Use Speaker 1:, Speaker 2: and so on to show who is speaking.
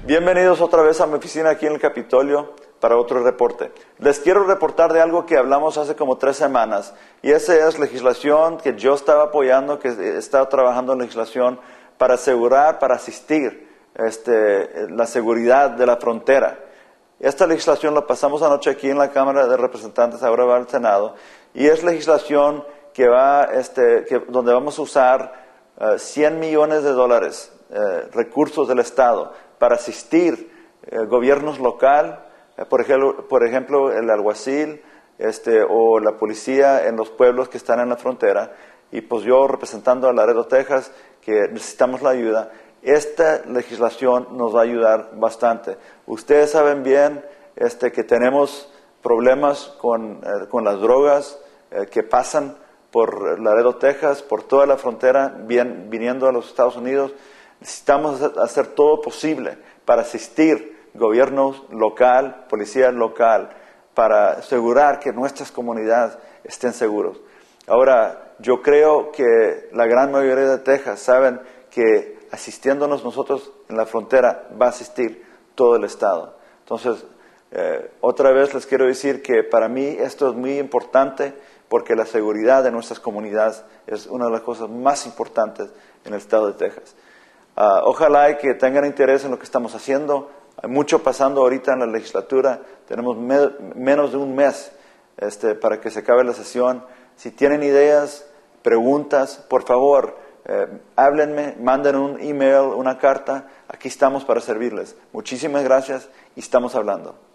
Speaker 1: Bienvenidos otra vez a mi oficina aquí en el Capitolio para otro reporte. Les quiero reportar de algo que hablamos hace como 3 semanas, y esa es legislación que yo estaba apoyando, que he estado trabajando en legislación para asegurar, para asistir la seguridad de la frontera. Esta legislación la pasamos anoche aquí en la Cámara de Representantes, ahora va al Senado, y es legislación que donde vamos a usar $100 millones, recursos del Estado, para asistir gobiernos local, por ejemplo, el alguacil o la policía en los pueblos que están en la frontera, y pues yo representando a Laredo, Texas, que necesitamos la ayuda. Esta legislación nos va a ayudar bastante. Ustedes saben bien que tenemos problemas con las drogas que pasan por Laredo, Texas, por toda la frontera, viniendo a los Estados Unidos. Necesitamos hacer todo posible para asistir gobierno local, policía local, para asegurar que nuestras comunidades estén seguros. Ahora, yo creo que la gran mayoría de Texas saben que asistiéndonos nosotros en la frontera va a asistir todo el Estado. Entonces, otra vez les quiero decir que para mí esto es muy importante, porque la seguridad de nuestras comunidades es una de las cosas más importantes en el Estado de Texas. Ojalá que tengan interés en lo que estamos haciendo. Hay mucho pasando ahorita en la legislatura. Tenemos menos de un mes para que se acabe la sesión. Si tienen ideas, preguntas, por favor, háblenme, manden un email, una carta. Aquí estamos para servirles. Muchísimas gracias y estamos hablando.